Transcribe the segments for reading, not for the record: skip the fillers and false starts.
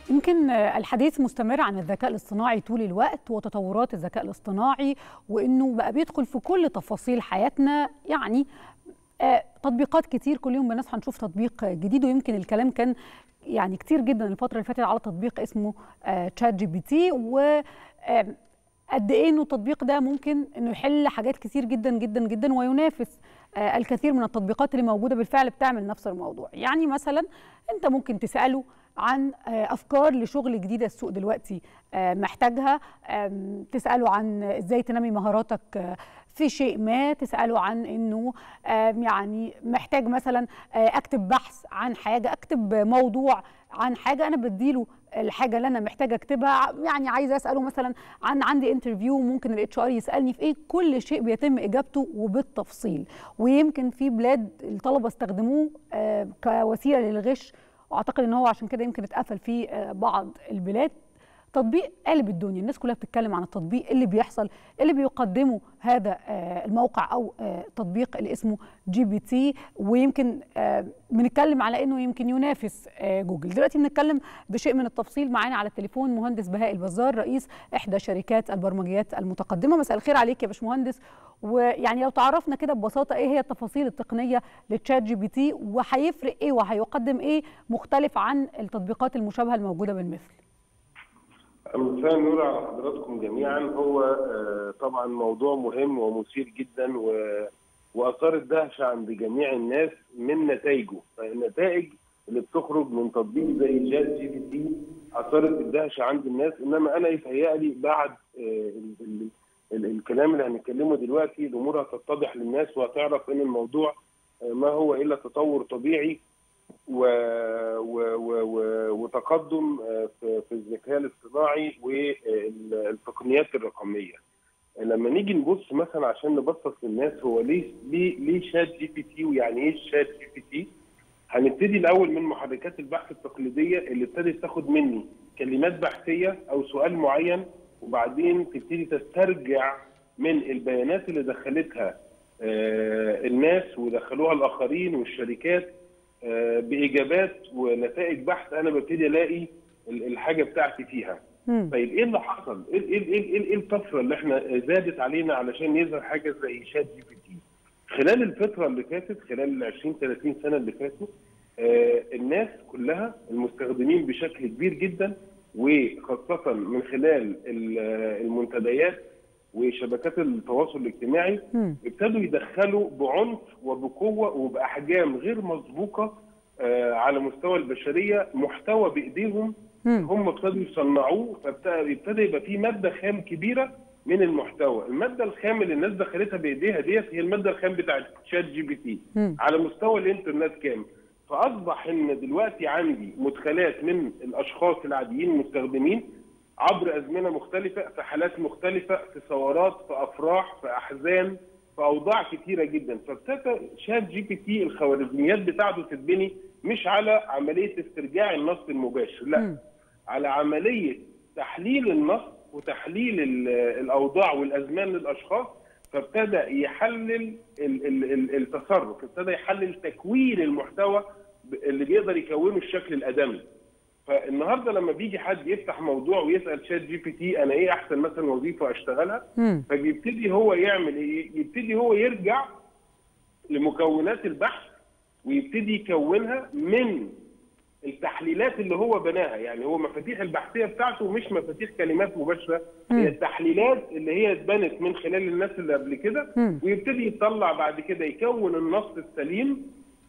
يمكن الحديث مستمر عن الذكاء الاصطناعي طول الوقت وتطورات الذكاء الاصطناعي، وإنه بقى بيدخل في كل تفاصيل حياتنا. يعني تطبيقات كتير، كل يوم بنصحى نشوف تطبيق جديد. ويمكن الكلام كان يعني كتير جدا الفترة اللي فاتت على تطبيق اسمه تشات جي بي تي، و قد ايه انه التطبيق ده ممكن انه يحل حاجات كتير جدا جدا جدا، وينافس الكثير من التطبيقات اللي موجوده بالفعل بتعمل نفس الموضوع. يعني مثلا انت ممكن تساله عن افكار لشغل جديده السوق دلوقتي محتاجها، تساله عن ازاي تنمي مهاراتك في شيء ما، تساله عن انه يعني محتاج مثلا اكتب بحث عن حاجه، اكتب موضوع عن حاجه، انا بديله الحاجه اللي انا محتاجه اكتبها. يعني عايزه اساله مثلا عن عندي انترفيو، ممكن الاتش ار يسالني في ايه. كل شيء بيتم اجابته وبالتفصيل. ويمكن في بلاد الطلبه استخدموه كوسيله للغش، واعتقد ان هو عشان كده يمكن اتقفل في بعض البلاد. تطبيق قالب الدنيا، الناس كلها بتتكلم عن التطبيق اللي بيحصل، اللي بيقدمه هذا الموقع او تطبيق اللي اسمه جي بي تي. ويمكن بنتكلم على انه يمكن ينافس جوجل. دلوقتي بنتكلم بشيء من التفصيل. معانا على التليفون مهندس بهاء البزار، رئيس احدى شركات البرمجيات المتقدمه. مساء الخير عليك يا باشمهندس. ويعني لو تعرفنا كده ببساطه ايه هي التفاصيل التقنيه للتشات جي بي تي، وهيفرق ايه وهيقدم ايه مختلف عن التطبيقات المشابهه الموجوده بالمثل. مساء النور على حضراتكم جميعا. هو طبعا موضوع مهم ومثير جدا واثار الدهشه عند جميع الناس من نتائجه. فالنتائج اللي بتخرج من تطبيق زي شات جي بي تي اثارت الدهشه عند الناس. انما انا يتهيألي بعد الكلام اللي هنتكلمه دلوقتي الامور هتتضح للناس، وهتعرف ان الموضوع ما هو الا تطور طبيعي وتقدم في الذكاء الاصطناعي والتقنيات الرقميه. لما نيجي نبص مثلا عشان نبسط للناس هو ليه شات جي بي تي، ويعني ايه شات جي بي تي. هنبتدي الاول من محركات البحث التقليديه اللي ابتدت تاخد مني كلمات بحثيه او سؤال معين، وبعدين تبتدي تسترجع من البيانات اللي دخلتها الناس ودخلوها الاخرين والشركات باجابات ونتائج بحث. انا ببتدي الاقي الحاجه بتاعتي فيها. طيب ايه اللي حصل؟ ايه الطفره اللي احنا زادت علينا علشان يظهر حاجه زي شات جي بي تي؟ خلال الفتره اللي فاتت، خلال ال 20 30 سنه اللي فاتوا، الناس كلها المستخدمين بشكل كبير جدا، وخاصه من خلال المنتديات وشبكات التواصل الاجتماعي، ابتدوا يدخلوا بعنف وبقوه وباحجام غير مسبوقه على مستوى البشريه محتوى بايديهم هم ابتدوا يصنعوه. فابتدى يبقى في ماده خام كبيره من المحتوى. الماده الخام اللي الناس دخلتها بايديها ديت هي الماده الخام بتاعت شات جي بي تي على مستوى الانترنت كامل. فاصبح ان دلوقتي عندي مدخلات من الاشخاص العاديين المستخدمين عبر ازمنه مختلفه، في حالات مختلفه، في ثورات، في افراح، في احزان، في اوضاع كثيره جدا. فابتدى شات جي بي تي الخوارزميات بتاعته تتبني مش على عمليه استرجاع النص المباشر، لا، على عمليه تحليل النص وتحليل الاوضاع والازمان للاشخاص. فابتدى يحلل التصرف، ابتدى يحلل تكوين المحتوى اللي بيقدر يكونه الشكل الادمي. فالنهارده لما بيجي حد يفتح موضوع ويسال شات جي بي تي انا ايه احسن مثلا وظيفه اشتغلها، فبيبتدي هو يعمل ايه؟ يبتدي هو يرجع لمكونات البحث ويبتدي يكونها من التحليلات اللي هو بناها. يعني هو مفاتيح البحثيه بتاعته مش مفاتيح كلمات مباشره، هي التحليلات اللي هي اتبنت من خلال الناس اللي قبل كده، ويبتدي يطلع بعد كده يكون النص السليم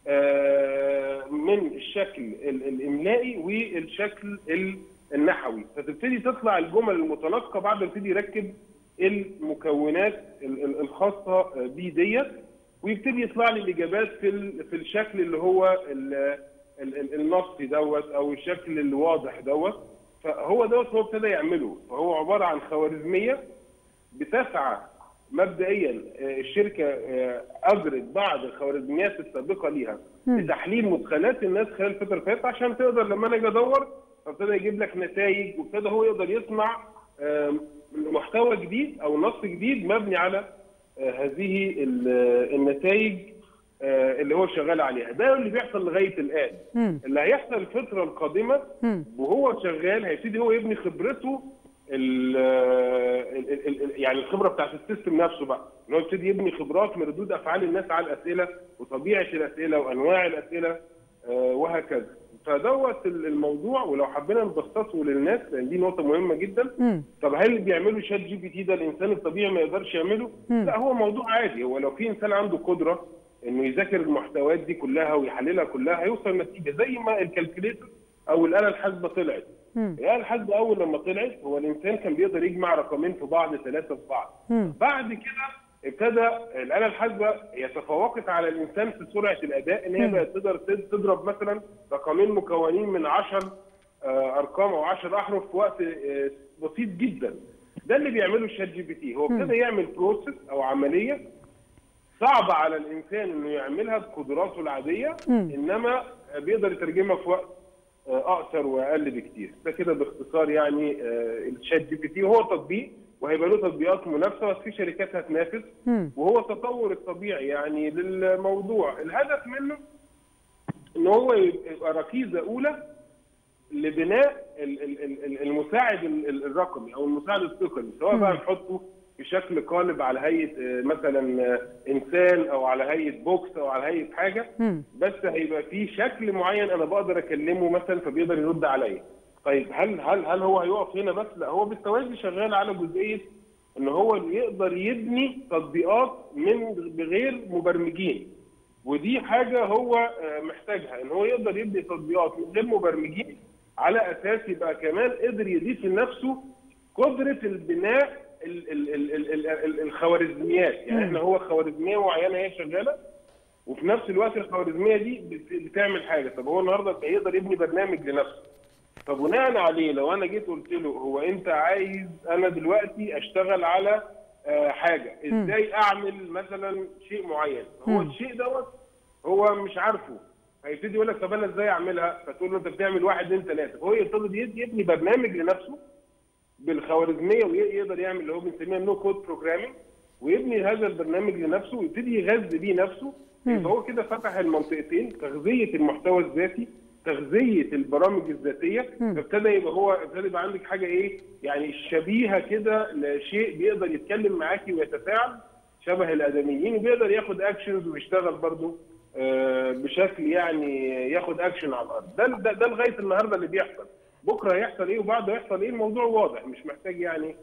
من الشكل الاملائي والشكل النحوي. فتبتدي تطلع الجمل المتناسقه بعد ما يبتدي يركب المكونات الخاصه بيه ديت، ويبتدي يطلع لي الاجابات في الشكل اللي هو النصي دوت او الشكل الواضح دوت. فهو دوت هو ابتدى يعمله. فهو عباره عن خوارزميه بتسعى مبدئيا. الشركه اجرت بعض الخوارزميات السابقه ليها لتحليل مدخلات الناس خلال الفتره اللي فاتت عشان تقدر لما انا اجي ادور فابتدى يجيب لك نتائج، وابتدى هو يقدر يصنع محتوى جديد او نص جديد مبني على هذه النتائج اللي هو شغال عليها. ده اللي بيحصل لغايه الان. اللي هيحصل الفتره القادمه وهو شغال هيبتدي هو يبني خبرته يعني الخبره بتاعت السيستم نفسه بقى، ان هو يبتدي يبني خبرات من ردود افعال الناس على الاسئله وطبيعه الاسئله وانواع الاسئله وهكذا. فدوت الموضوع، ولو حبينا نبسطه للناس لان دي نقطه مهمه جدا. طب هل اللي بيعمله شات جي بي تي ده الانسان الطبيعي ما يقدرش يعمله؟ لا، هو موضوع عادي. هو لو في انسان عنده قدره انه يذاكر المحتويات دي كلها ويحللها كلها هيوصل لنتيجه، زي ما الكالكوليتر او الاله الحاسبه طلعت. الاله الحاسبه اول لما طلعت هو الانسان كان بيقدر يجمع رقمين في بعض، 3 في بعض. بعد كده ابتدى الاله الحاسبه هي تفوقت على الانسان في سرعه الاداء، ان هي بقت تقدر تضرب مثلا رقمين مكونين من 10 ارقام او 10 احرف في وقت بسيط جدا. ده اللي بيعمله الشات جي بي تي. هو ابتدى يعمل بروسيس او عمليه صعبه على الانسان انه يعملها بقدراته العاديه، انما بيقدر يترجمها في وقت اقصر واقل بكتير. ده كده باختصار يعني الشات جي بي تي. هو تطبيق وهيبقى له تطبيقات منافسه، بس في شركات هتنافس، وهو التطور الطبيعي يعني للموضوع. الهدف منه ان هو يبقى ركيزه اولى لبناء المساعد الرقمي او المساعد التقني، سواء بقى نحطه بشكل قالب على هيئه مثلا انسان او على هيئه بوكس او على هيئه حاجه، بس هيبقى في شكل معين انا بقدر اكلمه مثلا فبيقدر يرد عليا. طيب هل هو هيقف هنا بس؟ لا، هو بالتوازي شغال على جزئيه ان هو يقدر يبني تطبيقات بغير مبرمجين، ودي حاجه هو محتاجها، ان هو يقدر يبني تطبيقات من غير مبرمجين على اساس يبقى كمان قدر يضيف لنفسه قدره البناء الخوارزميات. يعني احنا هو خوارزميه معينه هي شغاله، وفي نفس الوقت الخوارزميه دي بتعمل حاجه. طب هو النهارده يقدر يبني برنامج لنفسه، فبناء عليه لو انا جيت قلت له هو انت عايز انا دلوقتي اشتغل على حاجه، ازاي اعمل مثلا شيء معين، هو الشيء دوت هو مش عارفه، هيبتدي يقول لك طب انا ازاي اعملها؟ فتقول له انت بتعمل 1 2 3. فهو يبتدي يبني برنامج لنفسه بالخوارزميه، ويقدر يعمل اللي هو بنسميه نو كود بروجرامينج، ويبني هذا البرنامج لنفسه ويبتدي يغذي بيه نفسه. فهو كده فتح المنطقتين، تغذيه المحتوى الذاتي، تغذيه البرامج الذاتيه. فابتدى يبقى عندك حاجه ايه يعني شبيهه كده لشيء بيقدر يتكلم معاكي ويتفاعل شبه الادميين، وبيقدر ياخد اكشنز ويشتغل برضه بشكل يعني ياخد اكشن على الارض. ده لغايه النهارده اللي بيحصل. بكره هيحصل ايه وبعده هيحصل ايه الموضوع واضح، مش محتاج يعني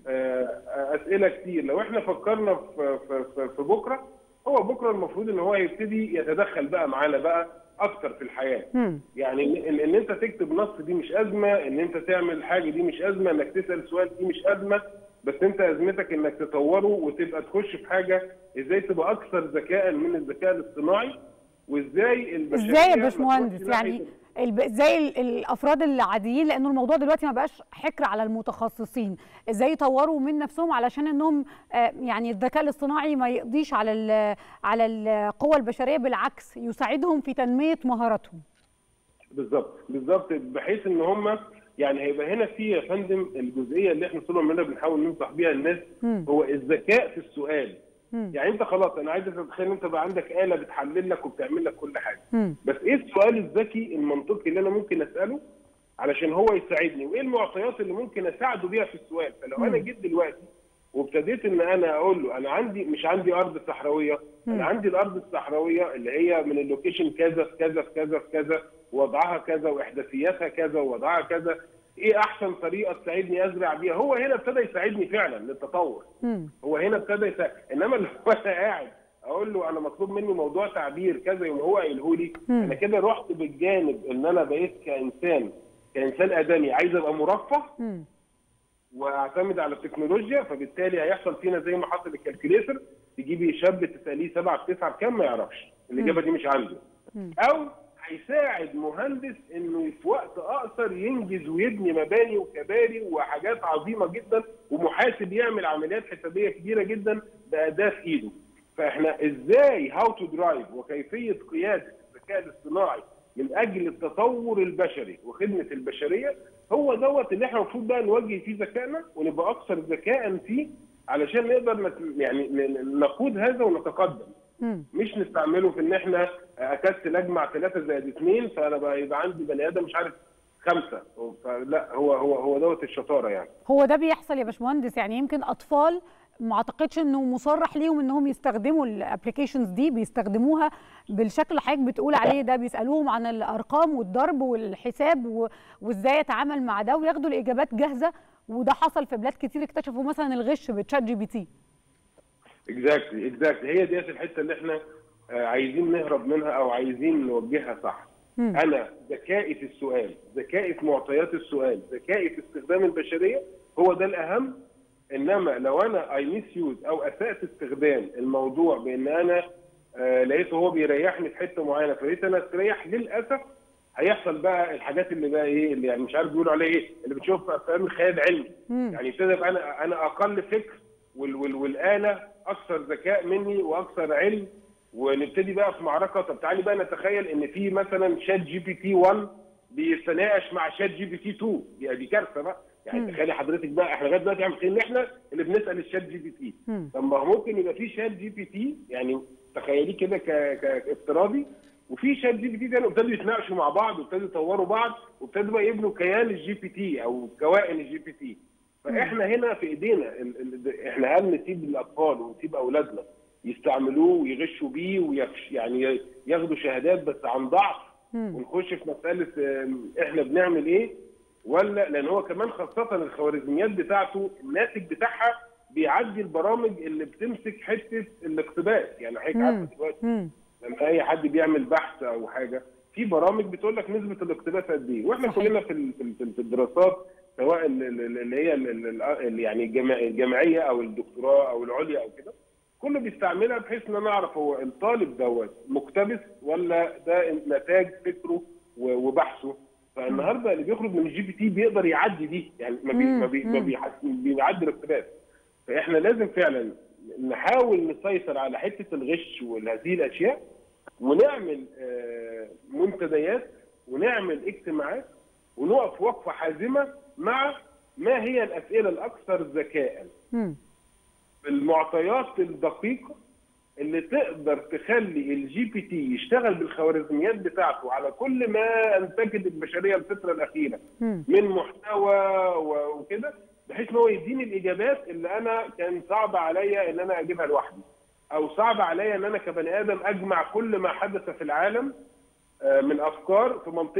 اسئله كتير. لو احنا فكرنا في بكره، هو بكره المفروض ان هو يبتدي يتدخل بقى معانا بقى اكتر في الحياه. يعني ان انت تكتب نص دي مش ازمه، ان انت تعمل حاجه دي مش ازمه، انك تسال سؤال دي مش ازمه، بس انت ازمتك انك تطوره وتبقى تخش في حاجه ازاي تبقى اكثر ذكاء من الذكاء الاصطناعي، وازاي البشريه ازاي يا باشمهندس يعني زي الافراد العاديين، لانه الموضوع دلوقتي ما بقاش حكر على المتخصصين، ازاي يطوروا من نفسهم علشان انهم يعني الذكاء الاصطناعي ما يقضيش على القوى البشريه، بالعكس يساعدهم في تنميه مهاراتهم. بالظبط بحيث ان هم يعني هيبقى هنا في يا فندم الجزئيه اللي احنا طول عمرنا بنحاول ننصح بيها الناس، هو الذكاء في السؤال. يعني انت خلاص انا عايزك تتخيل ان انت بقى عندك آلة بتحلل لك وبتعمل لك كل حاجه، بس ايه السؤال الذكي المنطقي اللي انا ممكن اساله علشان هو يساعدني، وايه المعطيات اللي ممكن اساعده بيها في السؤال. فلو انا جيت دلوقتي وابتديت ان انا اقول له انا مش عندي ارض صحراويه، انا عندي الارض الصحراويه اللي هي من اللوكيشن كذا في كذا في كذا في كذا، ووضعها كذا واحداثياتها كذا ووضعها كذا، ايه احسن طريقه تساعدني ازرع بيها؟ هو هنا ابتدى يساعدني فعلا للتطور. هو هنا ابتدى يساعد. انما لو انا قاعد اقول له انا مطلوب مني موضوع تعبير كذا يوم هو قايله لي، انا كده رحت بالجانب ان انا بقيت كانسان ادمي عايز ابقى مرفه واعتمد على التكنولوجيا، فبالتالي هيحصل فينا زي ما حصل الكالكوليتر، تجيبي شاب تساليه 7 في 9 بكام ما يعرفش، الاجابه دي مش عنده. او هيساعد مهندس انه في وقت اقصر ينجز ويبني مباني وكباري وحاجات عظيمه جدا، ومحاسب يعمل عمليات حسابيه كبيره جدا باداه في ايده. فاحنا ازاي هاو تو درايف وكيفيه قياده الذكاء الاصطناعي من اجل التطور البشري وخدمه البشريه، هو دوت اللي احنا المفروض بقى نوجه فيه ذكائنا ونبقى اكثر ذكاء فيه علشان نقدر يعني نقود هذا ونتقدم. مش نستعمله في ان احنا اكسل اجمع 3 زائد 2 فانا بقى يبقى عندي بني ادم مش عارف 5. فلا هو دوت الشطاره يعني. هو ده بيحصل يا باشمهندس، يعني يمكن اطفال ما اعتقدش انه مصرح ليهم انهم يستخدموا الابلكيشنز دي، بيستخدموها بالشكل اللي حضرتك بتقول عليه ده، بيسالوهم عن الارقام والضرب والحساب وازاي اتعامل مع ده وياخدوا الاجابات جاهزه. وده حصل في بلاد كتير، اكتشفوا مثلا الغش بتشات جي بي تي. اكزاكتلي هي ديت الحته اللي احنا عايزين نهرب منها او عايزين نوجهها صح. انا ذكائي في السؤال، ذكائي في معطيات السؤال، ذكائي في استخدام البشريه، هو ده الاهم. انما لو انا اي ميس يوز او اسأت استخدام الموضوع بان انا لقيته هو بيريحني في حته معينه فلقيت انا استريح، للاسف هيحصل بقى الحاجات اللي بقى ايه اللي يعني مش عارف بيقولوا عليه ايه، اللي بتشوف افلام الخيال علمي. يعني ابتدى انا اقل فكر والاله اكثر ذكاء مني واكثر علم، ونبتدي بقى في معركه. طب تعالي بقى نتخيل ان في مثلا شات جي بي تي 1 بيتناقش مع شات جي بي تي 2، دي كارثه بقى. يعني تخيلي حضرتك بقى احنا لغايه دلوقتي عارفين ان احنا اللي بنسال الشات جي بي تي. طب ما هو ممكن يبقى في شات جي بي تي، يعني تخيليه كده كافتراضي، وفي شات جي بي تي تاني، وابتدوا يتناقشوا مع بعض وابتدوا يطوروا بعض وابتدوا بقى يبنوا كيان الجي بي تي او كوائن الجي بي تي. فاحنا هنا في ايدينا احنا هل نسيب الاطفال ونسيب اولادنا يستعملوه ويغشوا بيه يعني ياخدوا شهادات بس عن ضعف، ونخش في مساله احنا بنعمل ايه؟ ولا لان هو كمان خاصه الخوارزميات بتاعته الناتج بتاعها بيعدي البرامج اللي بتمسك حته الاقتباس. يعني حضرتك عارفه دلوقتي لما اي حد بيعمل بحث او حاجه في برامج بتقول لك نسبه الاقتباس قد ايه، واحنا كلنا في الدراسات سواء اللي هي يعني الجامعيه او الدكتوراه او العليا او كده، كله بيستعملها بحيث ان انا اعرف هو الطالب دوت مقتبس ولا ده نتاج فكره وبحثه. فالنهارده اللي بيخرج من الجي بي تي بيقدر يعدي دي، يعني ما بيعدي الاقتباس. فاحنا لازم فعلا نحاول نسيطر على حته الغش وهذه الاشياء، ونعمل منتديات ونعمل اجتماعات ونقف وقفه حازمه مع ما هي الاسئله الاكثر ذكاء بالمعطيات الدقيقه اللي تقدر تخلي الجي بي تي يشتغل بالخوارزميات بتاعته على كل ما انتجت البشريه الفتره الاخيره من محتوى وكده، بحيث ان هو يديني الاجابات اللي انا كان صعب عليا ان انا اجيبها لوحدي، او صعب عليا ان انا كبني ادم اجمع كل ما حدث في العالم من افكار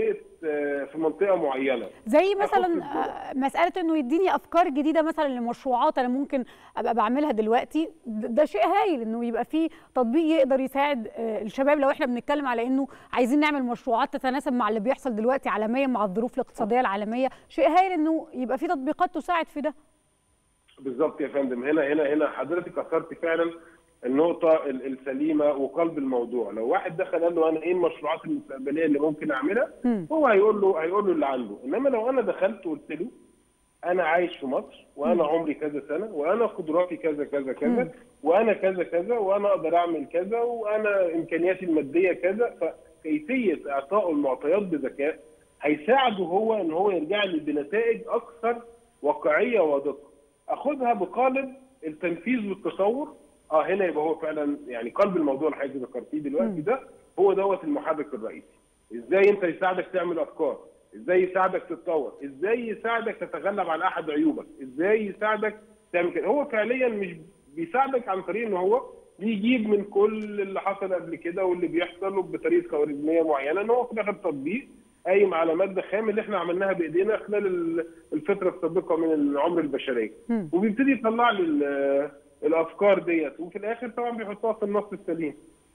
في منطقه معينه. زي مثلا مساله انه يديني افكار جديده مثلا لمشروعات انا ممكن ابقى بعملها دلوقتي. ده شيء هايل انه يبقى في تطبيق يقدر يساعد الشباب. لو احنا بنتكلم على انه عايزين نعمل مشروعات تتناسب مع اللي بيحصل دلوقتي عالميا مع الظروف الاقتصاديه العالميه، شيء هايل انه يبقى في تطبيقات تساعد في ده. بالظبط يا فندم. هنا حضرتك اثرتي فعلا النقطة السليمة وقلب الموضوع. لو واحد دخل قال له أنا إيه المشروعات المستقبلية اللي ممكن أعملها؟ هو هيقول له اللي عنده. إنما لو أنا دخلت وقلت له أنا عايش في مصر وأنا عمري كذا سنة وأنا قدراتي كذا كذا كذا وأنا كذا كذا وأنا أقدر أعمل كذا وأنا إمكانياتي المادية كذا، فكيفية إعطائه المعطيات بذكاء هيساعده هو إن هو يرجع لي بنتائج أكثر واقعية ودقة. أخدها بقالب التنفيذ والتصور. هنا يبقى هو فعلا يعني قلب الموضوع اللي حضرتك ذكرتيه دلوقتي ده هو دوت المحرك الرئيسي. ازاي انت يساعدك تعمل افكار، ازاي يساعدك تتطور، ازاي يساعدك تتغلب على احد عيوبك، ازاي يساعدك تعمل كده. هو فعليا مش بيساعدك عن طريق ان هو بيجيب من كل اللي حصل قبل كده واللي بيحصل بطريقه خوارزميه معينه، ان هو في الاخر تطبيق قايم على ماده خام اللي احنا عملناها بايدينا خلال الفتره السابقه من عمر البشريه، وبيبتدي يطلع لي الافكار ديت، وفي الاخر طبعا بيحطوها في النص السليم.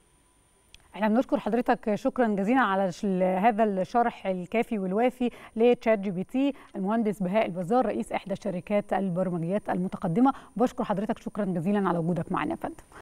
احنا بنشكر حضرتك شكرا جزيلا على هذا الشرح الكافي والوافي لتشات جي بي تي. المهندس بهاء البزار رئيس احدى شركات البرمجيات المتقدمه، بشكر حضرتك شكرا جزيلا على وجودك معنا يا فندم.